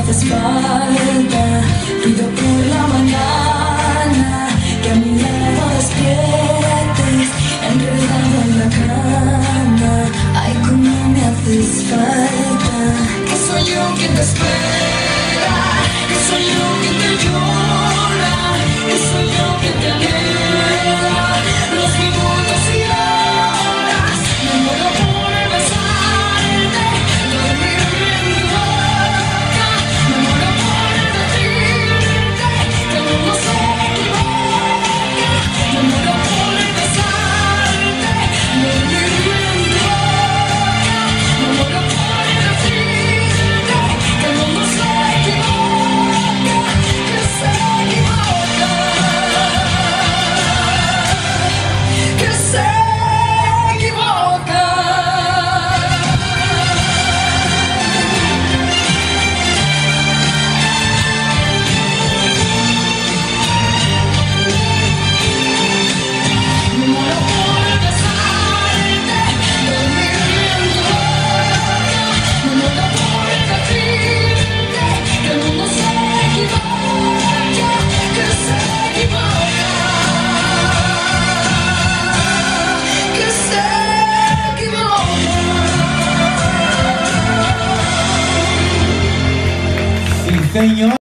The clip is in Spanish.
haces falta. Pido por la mañana que a mi lado despiertes, enredado en la cama. Ay, cómo me haces falta. Que soy yo quien te espera, que soy yo quien te llora, que soy yo quien te alegra los minutos y horas. Me muero por besarte, dormirme en mi boca. Me muero por decirte que el mundo se equivoca. Me muero por besarte, dormirme en mi boca. Me muero por decirte que el mundo se equivoca, que se equivoca, que se equivoca. Me muero por besarte, dormirme en tu boca. Me muero por decirte que el mundo se equivoca, que se equivoca, que se equivoca. Sí, señor.